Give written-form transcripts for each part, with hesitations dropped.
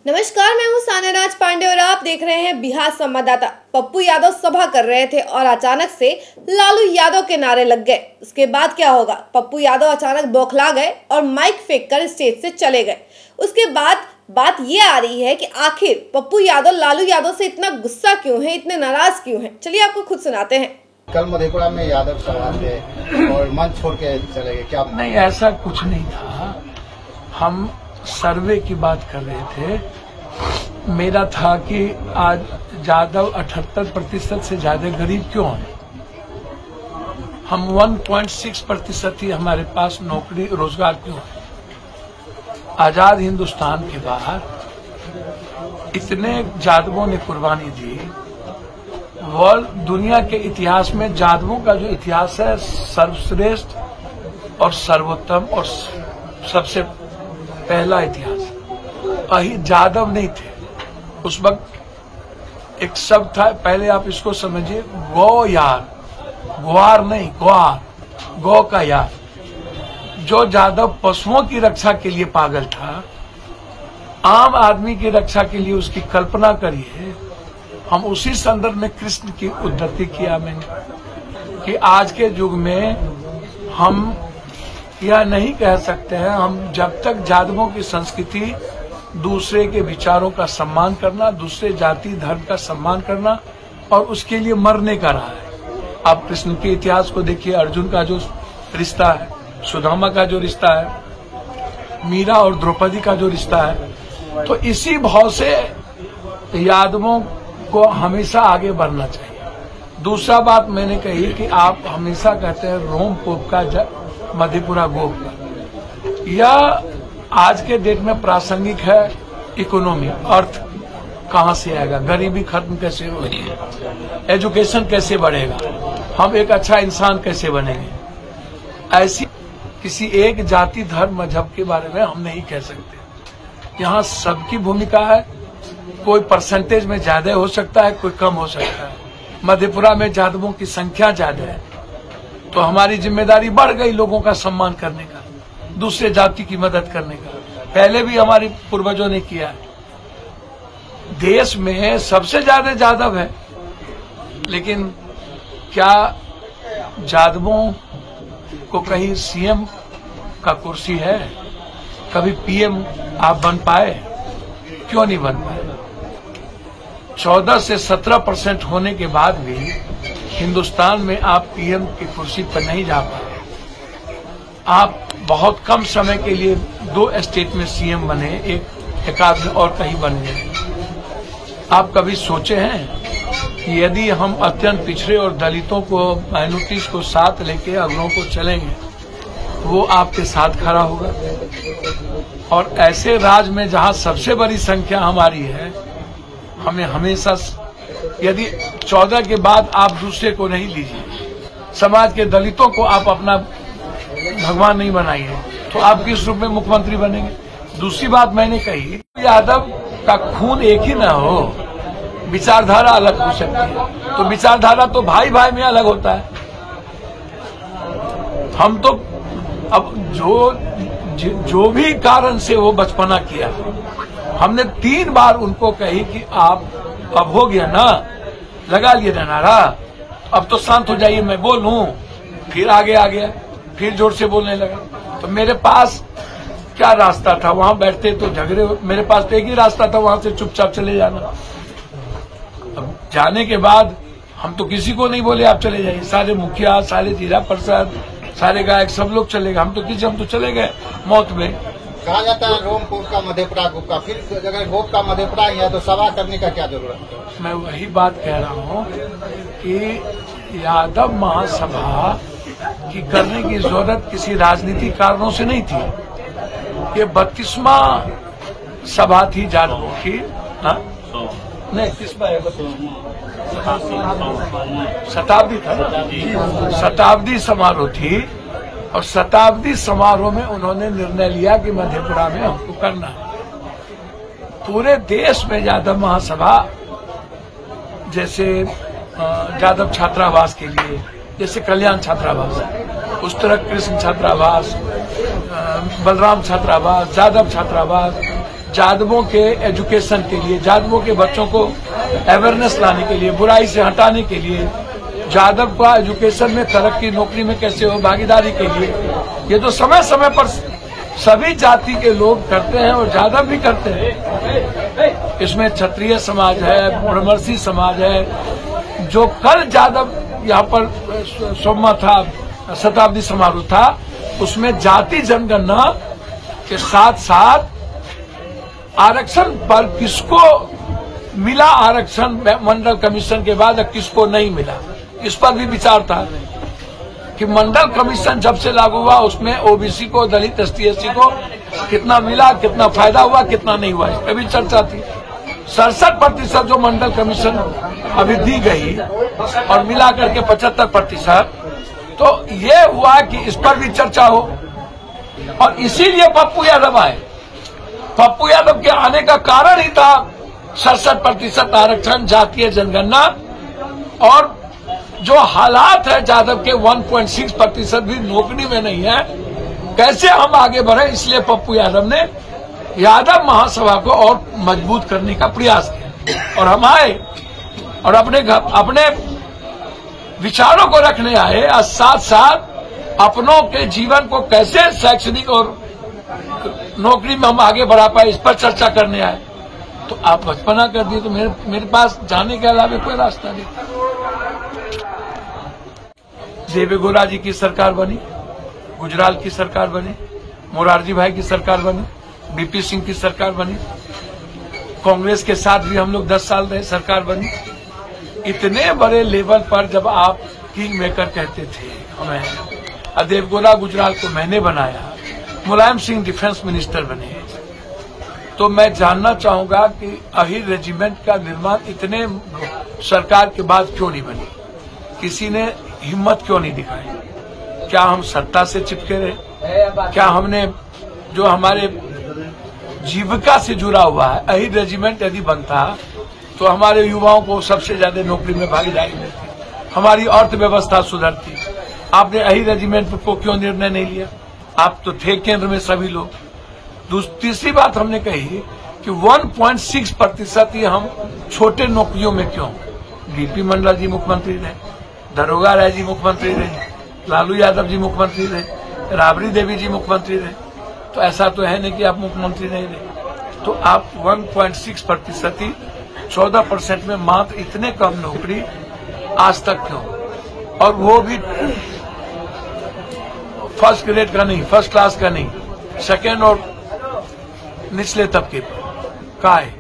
नमस्कार, मैं हूं सान्या राज पांडे और आप देख रहे हैं बिहार संवाददाता। पप्पू यादव सभा कर रहे थे और अचानक से लालू यादव के नारे लग गए। उसके बाद क्या होगा? पप्पू यादव अचानक बौखला गए और माइक फेंककर स्टेज से चले गए। उसके बाद बात ये आ रही है कि आखिर पप्पू यादव लालू यादव से इतना गुस्सा क्यों है, इतने नाराज क्यों हैं? चलिए आपको खुद सुनाते हैं। कल मधेपुरा में यादव सभा थे और मंच छोड़ के चले गए, क्या? नहीं, ऐसा कुछ नहीं था। हम सर्वे की बात कर रहे थे। मेरा था कि आज यादव 78% से ज्यादा गरीब क्यों हैं। हम 1.6% ही हमारे पास नौकरी रोजगार क्यों है। आजाद हिंदुस्तान के बाहर इतने यादवों ने कुर्बानी दी। वर्ल्ड दुनिया के इतिहास में यादवों का जो इतिहास है सर्वश्रेष्ठ और सर्वोत्तम और सबसे पहला इतिहास। यादव नहीं थे उस वक्त। एक शब्द था, पहले आप इसको समझिए, गौ यार, ग्वार नहीं, ग्वार, गौ का यार। जो यादव पशुओं की रक्षा के लिए पागल था, आम आदमी की रक्षा के लिए उसकी कल्पना करिए। हम उसी संदर्भ में कृष्ण की उद्धृति किया मैंने कि आज के युग में हम यह नहीं कह सकते हैं, हम जब तक यादवों की संस्कृति दूसरे के विचारों का सम्मान करना, दूसरे जाति धर्म का सम्मान करना और उसके लिए मरने का रहा है। आप कृष्ण के इतिहास को देखिए, अर्जुन का जो रिश्ता है, सुदामा का जो रिश्ता है, मीरा और द्रौपदी का जो रिश्ता है, तो इसी भाव से यादवों को हमेशा आगे बढ़ना चाहिए। दूसरा बात मैंने कही कि आप हमेशा कहते हैं रोम पोप का मधेपुरा गोप का, यह आज के डेट में प्रासंगिक है। इकोनॉमी, अर्थ कहां से आएगा, गरीबी खत्म कैसे होगी, एजुकेशन कैसे बढ़ेगा, हम एक अच्छा इंसान कैसे बनेंगे। ऐसी किसी एक जाति धर्म मजहब के बारे में हम नहीं कह सकते। यहाँ सबकी भूमिका है। कोई परसेंटेज में ज्यादा हो सकता है, कोई कम हो सकता है। मधेपुरा में यादवों की संख्या ज्यादा है तो हमारी जिम्मेदारी बढ़ गई लोगों का सम्मान करने का, दूसरे जाति की मदद करने का। पहले भी हमारे पूर्वजों ने किया है। देश में सबसे ज्यादा यादव है, लेकिन क्या यादवों को कहीं सीएम का कुर्सी है? कभी पीएम आप बन पाए? क्यों नहीं बन पाए? 14 से 17% होने के बाद भी हिंदुस्तान में आप पीएम की कुर्सी पर नहीं जा पाए। आप बहुत कम समय के लिए 2 स्टेट में सीएम बने, एक आध में और कहीं बन गए। आप कभी सोचे हैं कि यदि हम अत्यंत पिछड़े और दलितों को, माइनॉरिटीज को साथ लेके अगलों को चलेंगे, वो आपके साथ खड़ा होगा? और ऐसे राज्य में जहां सबसे बड़ी संख्या हमारी है, हमें हमेशा, यदि 14 के बाद आप दूसरे को नहीं लीजिए, समाज के दलितों को आप अपना भगवान नहीं बनाइए, तो आप किस रूप में मुख्यमंत्री बनेंगे? दूसरी बात मैंने कही, यादव का खून एक ही ना हो, विचारधारा अलग हो सकती है। तो विचारधारा तो भाई भाई में अलग होता है। हम तो अब जो भी कारण से वो बचपना किया, हमने 3 बार उनको कही कि आप अब हो गया ना, लगा लिए ना नारा, अब तो शांत हो जाइए, मैं बोलूं। फिर आगे आ गया, फिर जोर से बोलने लगा। तो मेरे पास क्या रास्ता था? वहां बैठते तो झगड़े, मेरे पास तो एक ही रास्ता था, वहां से चुपचाप चले जाना। अब जाने के बाद हम तो किसी को नहीं बोले आप चले जाइए। सारे मुखिया, सारे जिला परिषद, सारे गायक, सब लोग चले गए। हम तो चले गए मौत में। कहा जाता है रोम पोप का मधेपुरा गोप का, फिर अगर गोप का मधेपुरा ही है तो सभा करने का क्या जरूरत है? मैं वही बात कह रहा हूँ कि यादव महासभा की करने की जरूरत किसी राजनीतिक कारणों से नहीं थी। ये 32वां सभा थी यादवों की। नहीं, शताब्दी था, शताब्दी समारोह थी। और शताब्दी समारोह में उन्होंने निर्णय लिया कि मधेपुरा में हमको करना है। पूरे देश में यादव महासभा, जैसे यादव छात्रावास के लिए, जैसे कल्याण छात्रावास, उस तरह कृष्ण छात्रावास, बलराम छात्रावास, यादव छात्रावास, जादवों के एजुकेशन के लिए, जादवों के बच्चों को अवेयरनेस लाने के लिए, बुराई से हटाने के लिए, जादव का एजुकेशन में तरक्की, नौकरी में कैसे हो, भागीदारी के लिए, ये तो समय समय पर सभी जाति के लोग करते हैं और जादव भी करते हैं। इसमें क्षत्रिय समाज है, ब्रह्मर्षि समाज है। जो कल जादव यहाँ पर सोमा था, शताब्दी समारोह था, उसमें जाति जनगणना के साथ साथ आरक्षण पर किसको मिला आरक्षण मंडल कमीशन के बाद, किसको नहीं मिला, इस पर भी विचार था कि मंडल कमीशन जब से लागू हुआ उसमें ओबीसी को, दलित, एसटी, एससी को कितना मिला, कितना फायदा हुआ, कितना नहीं हुआ, इस पर भी चर्चा थी। 67% जो मंडल कमीशन अभी दी गई और मिला करके 75%, तो ये हुआ कि इस पर भी चर्चा हो और इसीलिए पप्पू यादव आए। पप्पू यादव के आने का कारण ही था 67% आरक्षण, जातीय जनगणना, और जो हालात है जादव के 1.6% भी नौकरी में नहीं है, कैसे हम आगे बढ़े, इसलिए पप्पू यादव ने यादव महासभा को और मजबूत करने का प्रयास किया और हम आए और अपने विचारों को रखने आए और साथ साथ अपनों के जीवन को कैसे शैक्षणिक और नौकरी में हम आगे बढ़ा पाए, इस पर चर्चा करने आए। तो आप बचपना कर दिए, तो मेरे पास जाने के अलावा कोई रास्ता नहीं। देवेगौड़ा जी की सरकार बनी, गुजराल की सरकार बनी, मोरारजी भाई की सरकार बनी, बीपी सिंह की सरकार बनी, कांग्रेस के साथ भी हम लोग 10 साल रहे, सरकार बनी। इतने बड़े लेवल पर जब आप किंग मेकर कहते थे हमें, देवेगौड़ा गुजराल को मैंने बनाया, मुलायम सिंह डिफेंस मिनिस्टर बने, तो मैं जानना चाहूंगा कि अहिर रेजिमेंट का निर्माण इतने सरकार के बाद क्यों नहीं बनी, किसी ने हिम्मत क्यों नहीं दिखाई? क्या हम सत्ता से चिपके रहे? क्या हमने जो हमारे जीविका से जुड़ा हुआ है, अहिर रेजिमेंट यदि बनता तो हमारे युवाओं को सबसे ज्यादा नौकरी में भागीदारी मिलती, हमारी अर्थव्यवस्था सुधरती। आपने अहिर रेजिमेंट को क्यों निर्णय नहीं लिया? आप तो थे केंद्र में सभी लोग। तीसरी बात हमने कही कि 1.6% ही हम छोटे नौकरियों में क्यों? बीपी मंडल जी मुख्यमंत्री रहे, दरोगा राय जी मुख्यमंत्री रहे, लालू यादव जी मुख्यमंत्री रहे, राबड़ी देवी जी मुख्यमंत्री रहे, तो ऐसा तो है नहीं कि आप मुख्यमंत्री नहीं रहे। तो आप 1.6% ही 14% में मात्र इतने कम नौकरी आज तक क्यों? और वो भी फर्स्ट ग्रेड का नहीं, फर्स्ट क्लास का नहीं, सेकेंड और निचले तबके पर का है।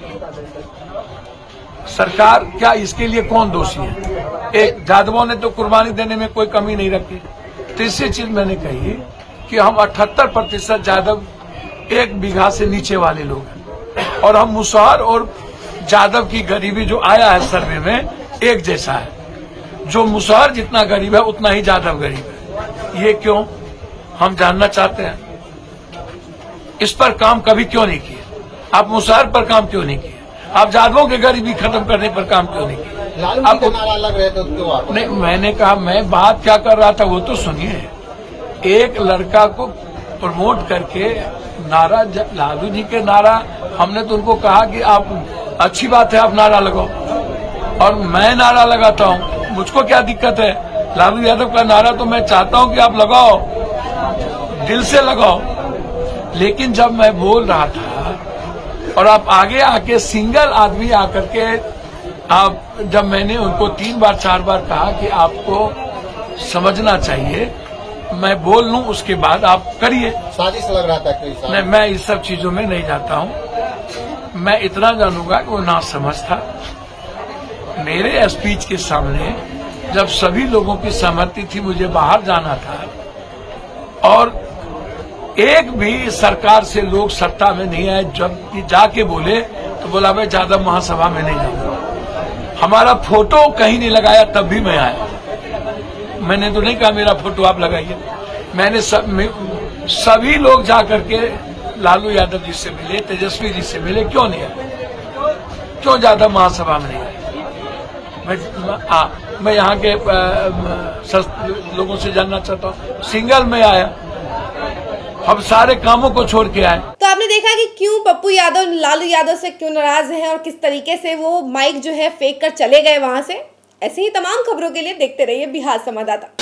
सरकार क्या इसके लिए कौन दोषी है? एक जादवों ने तो कुर्बानी देने में कोई कमी नहीं रखी। तीसरी चीज मैंने कही कि हम 78% जादव 1 बीघा से नीचे वाले लोग हैं और हम मुसहर और जादव की गरीबी जो आया है सर्वे में एक जैसा है। जो मुसहर जितना गरीब है उतना ही जादव गरीब है। ये क्यों? हम जानना चाहते हैं। इस पर काम कभी क्यों नहीं किए? आप मुसहर पर काम क्यों नहीं किए? आप जादवों की गरीबी खत्म करने पर काम क्यों नहीं किए? आप नारा लग रहे थे क्यों? नहीं, मैंने कहा मैं बात क्या कर रहा था वो तो सुनिए। एक लड़का को प्रमोट करके नारा, लालू जी के नारा, हमने तो उनको कहा कि आप अच्छी बात है आप नारा लगाओ, और मैं नारा लगाता हूँ, मुझको क्या दिक्कत है? लालू यादव का नारा तो मैं चाहता हूँ कि आप लगाओ, दिल से लगाओ। लेकिन जब मैं बोल रहा था और आप आगे आके सिंगल आदमी आकर के आप, जब मैंने उनको 3 बार 4 बार कहा कि आपको समझना चाहिए, मैं बोल लूं उसके बाद आप करिए। साजिश लग रहा था कोई? नहीं, मैं इस सब चीजों में नहीं जाता हूं। मैं इतना जानूंगा कि वो ना समझ था। मेरे स्पीच के सामने जब सभी लोगों की सहमति थी, मुझे बाहर जाना था और एक भी सरकार से लोग सत्ता में नहीं आए, जब जाके बोले तो बोला मैं जादव महासभा में नहीं जाऊंगा। हमारा फोटो कहीं नहीं लगाया तब भी मैं आया। मैंने तो नहीं कहा मेरा फोटो आप लगाइए। मैंने सभी लोग जा करके लालू यादव जी से मिले, तेजस्वी जी से मिले, क्यों नहीं आए? क्यों जादव महासभा में नहीं आए? मैं यहाँ के लोगों से जानना चाहता हूँ। सिंगल में आया हम सारे कामों को छोड़ के आए। तो आपने देखा कि क्यों पप्पू यादव लालू यादव से क्यों नाराज हैं और किस तरीके से वो माइक जो है फेंक कर चले गए वहां से। ऐसे ही तमाम खबरों के लिए देखते रहिए बिहार संवाददाता।